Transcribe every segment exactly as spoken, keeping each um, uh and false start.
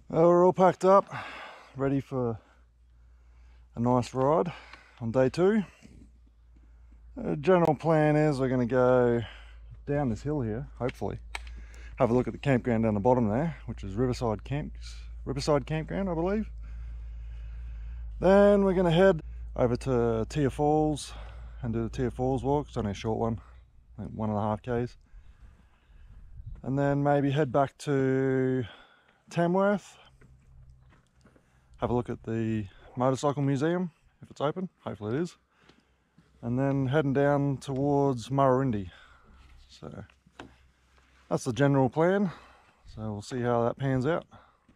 Well, we're all packed up, ready for a nice ride on day two. The general plan is we're going to go down this hill here, hopefully. Have a look at the campground down the bottom there, which is Riverside Camps, Riverside Campground, I believe. Then we're going to head over to Tier Falls and do the Tier Falls walk. It's only a short one, like one and a half Ks. And then maybe head back to Tamworth, have a look at the Motorcycle Museum, if it's open, hopefully it is. And then heading down towards Murrurundi. So that's the general plan. So we'll see how that pans out.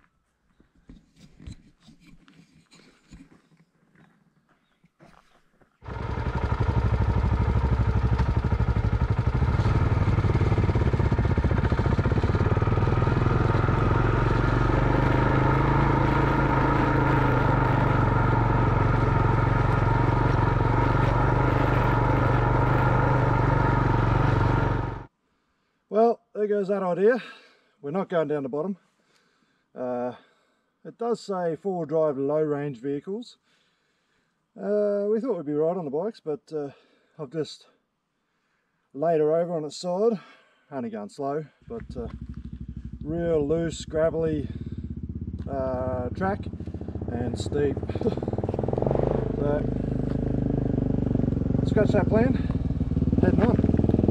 Well, there goes that idea. We're not going down the bottom. Uh, it does say four-wheel drive low range vehicles. Uh, we thought we'd be right on the bikes, but uh, I've just laid her over on its side. Only going slow, but uh, real loose, gravelly uh, track and steep. So, scratch that plan, heading on.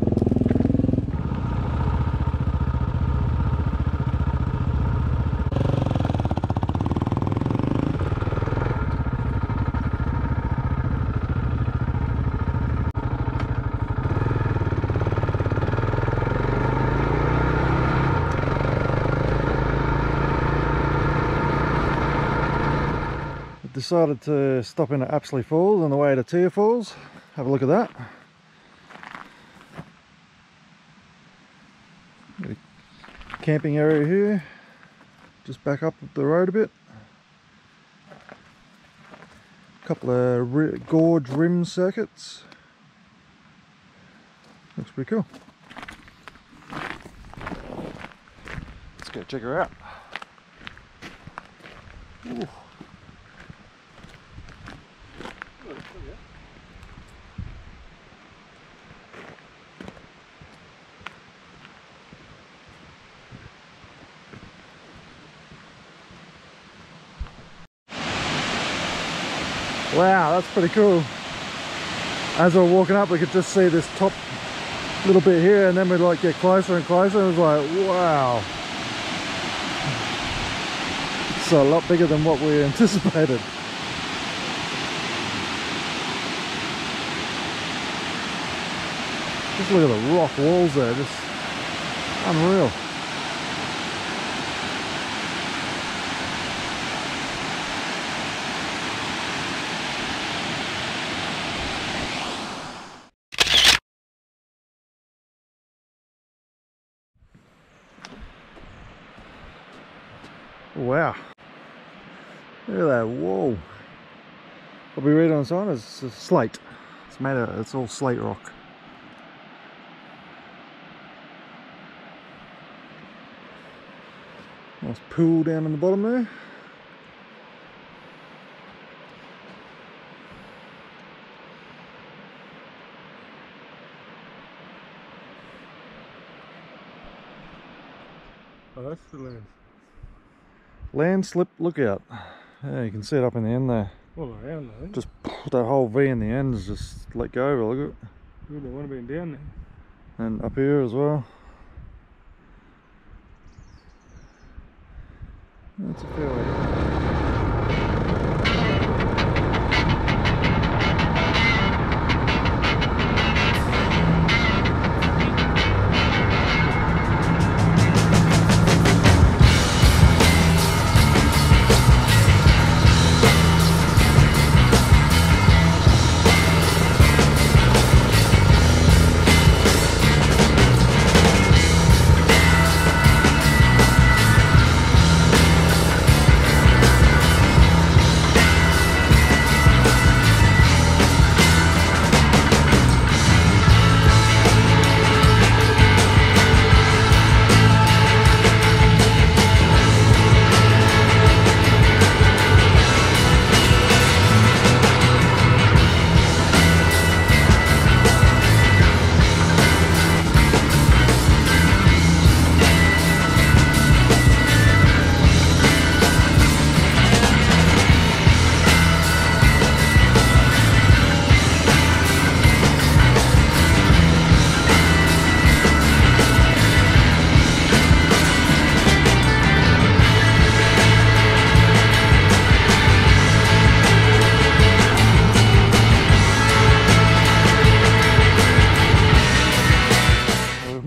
Decided to stop in at Apsley Falls on the way to Tier Falls. Have a look at that. Got a camping area here. Just back up the road a bit. A couple of ri gorge rim circuits. Looks pretty cool. Let's go check her out. Ooh. Wow, that's pretty cool. As we were walking up, we could just see this top little bit here, and then we'd like get closer and closer. It was like, wow. It's a lot bigger than what we anticipated. Just look at the rock walls there, just unreal. Wow, look at that, whoa. What we read on the sign is slate. It's made of, it's all slate rock. Nice pool down in the bottom there. Oh, that's the land. Landslip lookout. Yeah, you can see it up in the end there. All around though. Just that whole V in the end is just let go over, look at it. Good, they want to be down there. And up here as well. That's a fair way.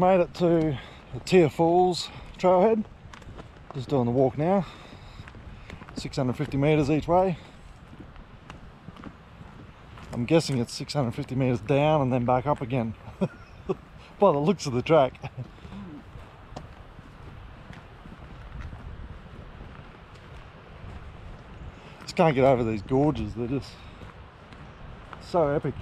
made it to the Tier Falls trailhead. Just doing the walk now. six hundred fifty metres each way. I'm guessing it's six hundred fifty metres down and then back up again. By the looks of the track. Just can't get over these gorges, they're just so epic.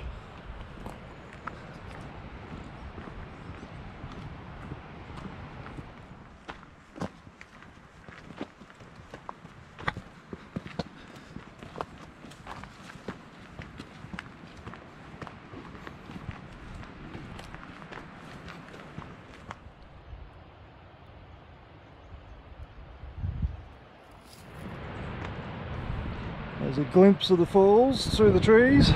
There's a glimpse of the falls through the trees.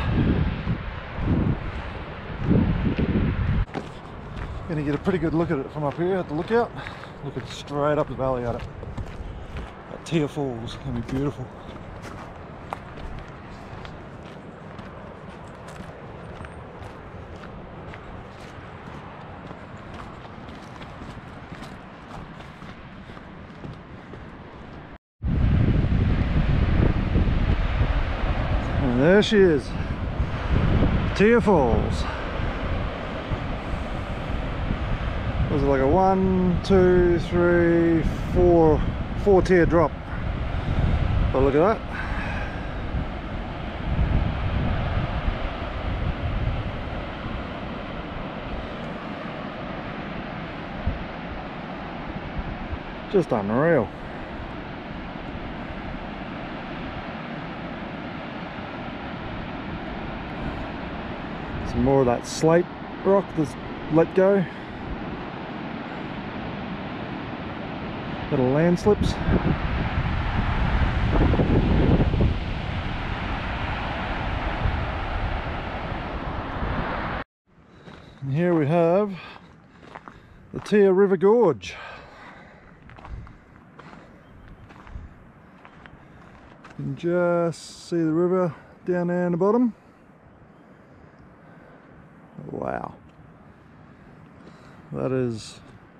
Gonna get a pretty good look at it from up here at the lookout. Looking straight up the valley at it. That Tier Falls, gonna be beautiful. And there she is, Tier Falls. Was it like a one, two, three, four, four tier drop? But look at that. Just unreal. Some more of that slate rock that's let go. Little landslips. And here we have the Tier River Gorge. You can just see the river down there in the bottom. Wow, that is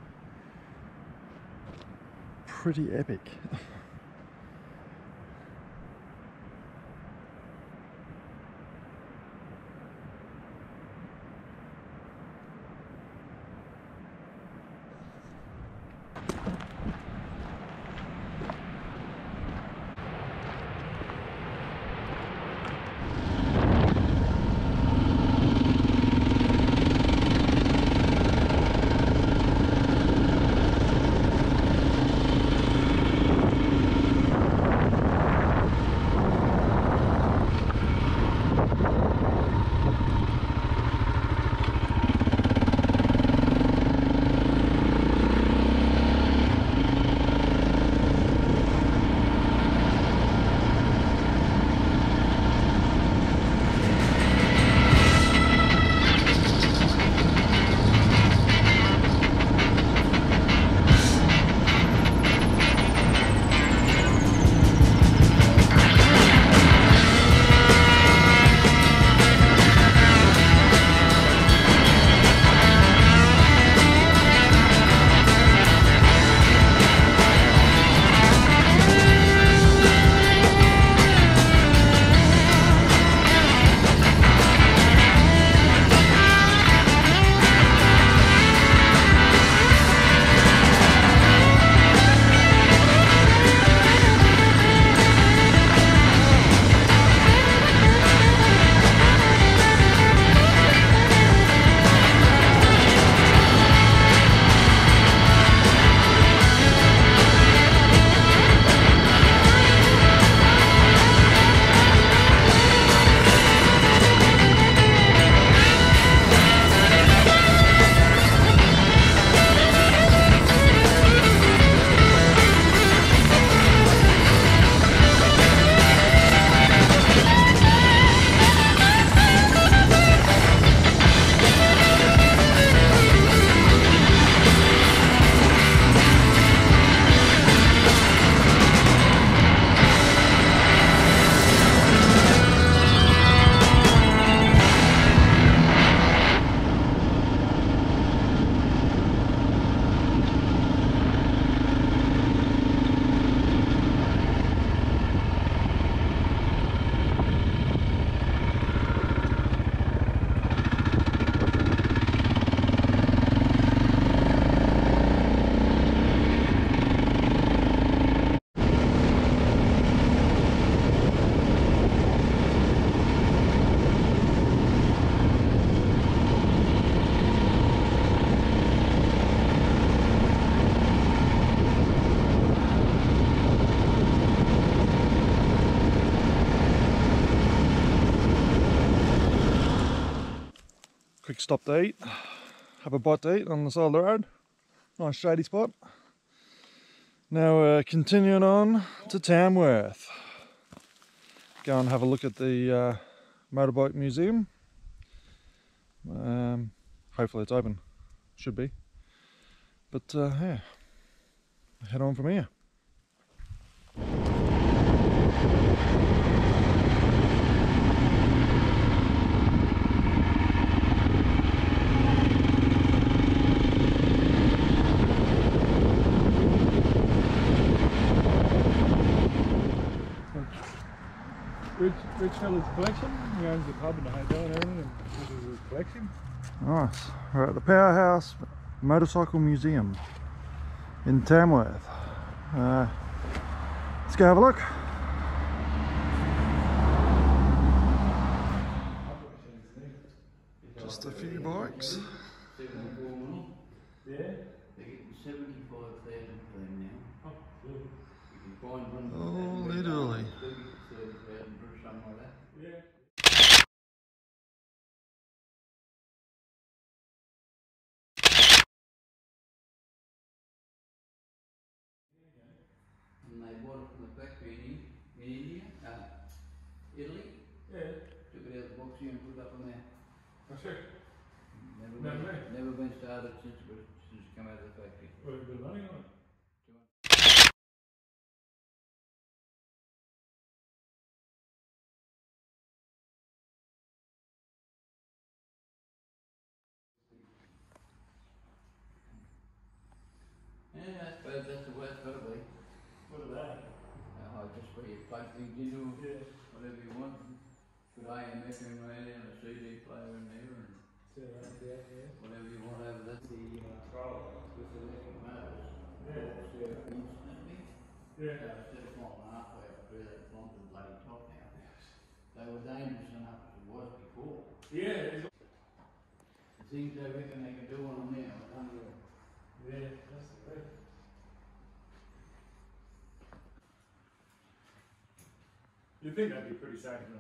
pretty epic. stopped to eat, have a bite to eat on the side of the road. Nice shady spot. Now we're continuing on to Tamworth. Go and have a look at the uh, Motorbike Museum. Um, hopefully it's open. Should be. But uh, yeah, head on from here. Rich, rich fella's collection. He owns the pub and the hotel and everything, and this is his collection. Nice. We're at the Powerhouse Motorcycle Museum in Tamworth. Uh, let's go have a look. Just a few bikes. Yeah. They're getting seventy-five thousand for them now. Oh, good. You can find one. Oh, literally. thirty thousand or something like that. Yeah. And they bought it from the factory in, in India, uh, Italy. Yeah. Took it out of the box here and put it up on there. That's it. Never, No been, way. never been started since it was, since it's come out of the factory. Well, a bit of money on it. Yeah, I suppose that's the way it's got to be. What are they? Uh, just where you plug things into Yeah. whatever you want. Put A M F in around and a C D player in there and So, uh, yeah, yeah. whatever you want over there. The uh, control with the electric motors. Yeah. So instantly. Yeah. So instead of flying halfway up through that flying to the bloody top now. They were dangerous enough as it was before. Yeah. It's, The things they reckon they can do on them now are unreal. yeah, that's the way. You'd think that'd be pretty safe, no?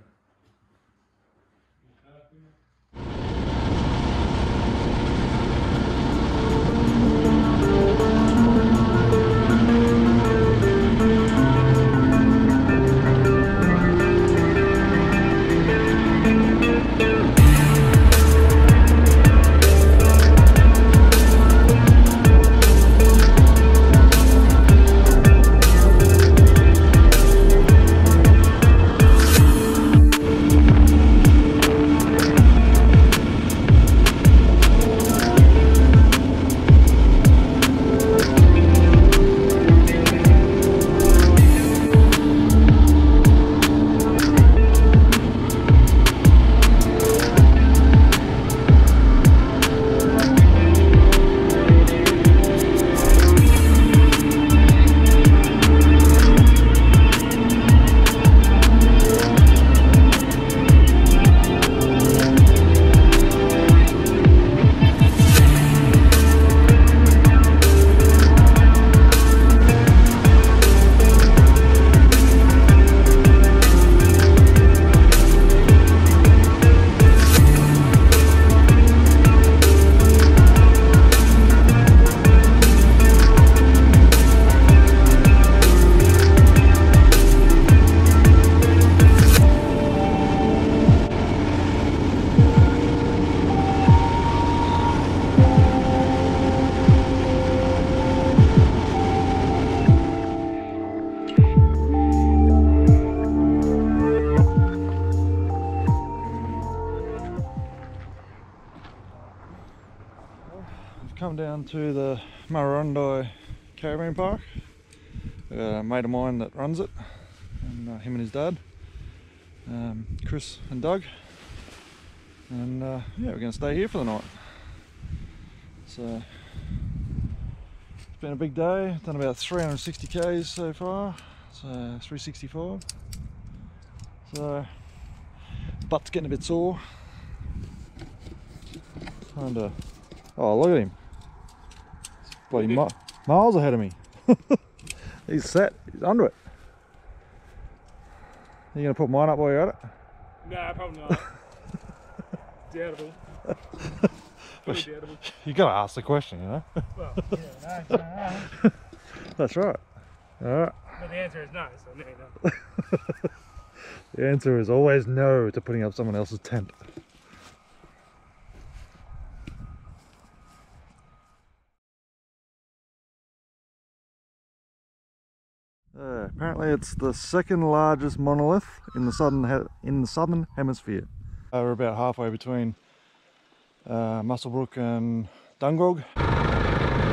Come down to the Murrurundi Caravan Park. We've got a mate of mine that runs it, and uh, him and his dad, um, Chris and Doug, and uh, yeah, we're going to stay here for the night. So it's been a big day. Done about three hundred sixty k's so far, so three sixty-five. So butt's getting a bit sore. Kind of. Oh, look at him! Bloody mi miles ahead of me. He's set. He's under it. Are you gonna put mine up while you're at it? Nah, probably not. Doubtable. Fully doubtable. You gotta ask the question, you know. Well, yeah, no, no, no. That's right. All right. But the answer is no, so no, no. The answer is always no to putting up someone else's tent. Uh, apparently, it's the second largest monolith in the southern he in the southern hemisphere. Uh, we're about halfway between uh, Musswelbrook and Dungrog.